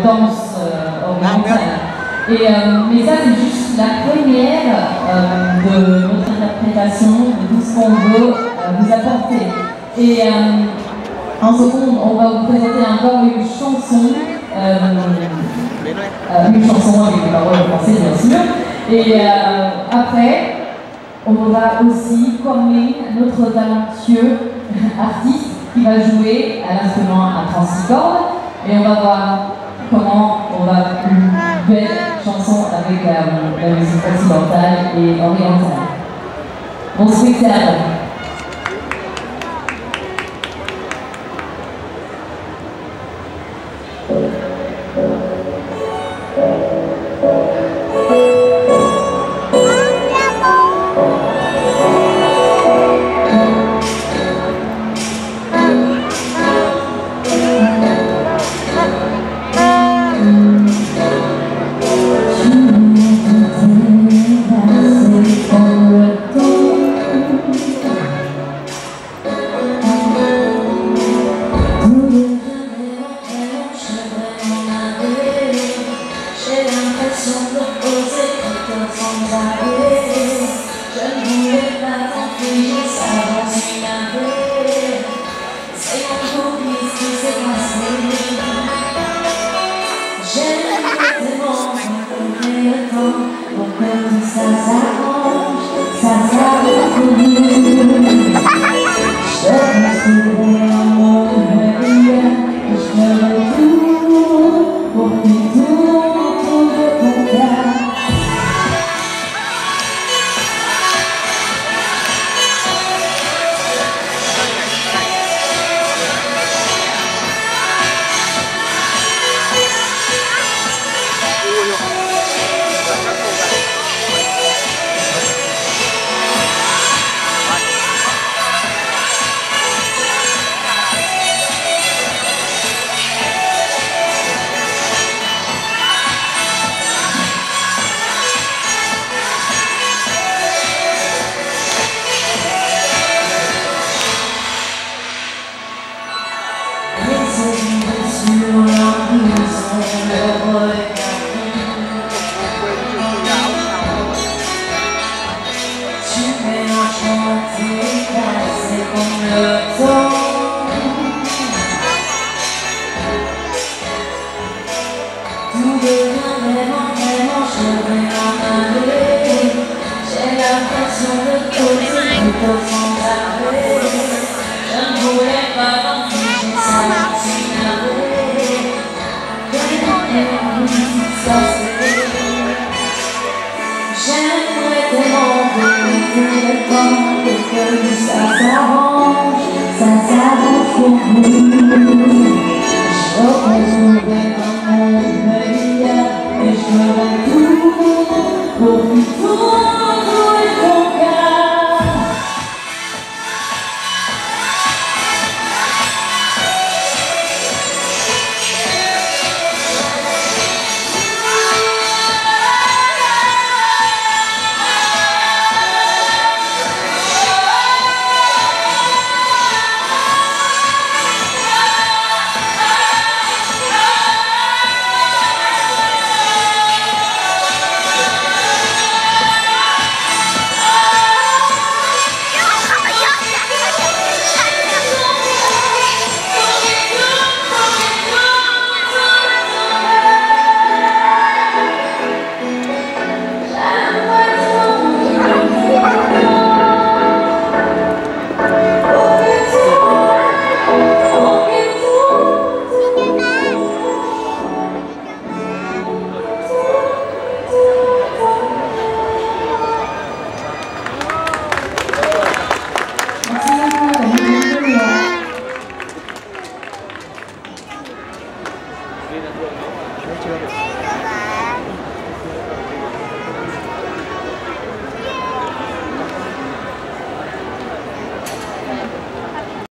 danse orientale. Mais ça, c'est juste la première de notre interprétation, de tout ce qu'on veut vous apporter. Et en seconde, on va vous présenter encore une chanson avec des paroles françaises, bien sûr. Et après, on va aussi former notre talentueux artiste qui va jouer à l'instrument à 36 cordes. Et on va voir comment on va faire une belle chanson avec la musique occidentale et orientale. Bon spectacle.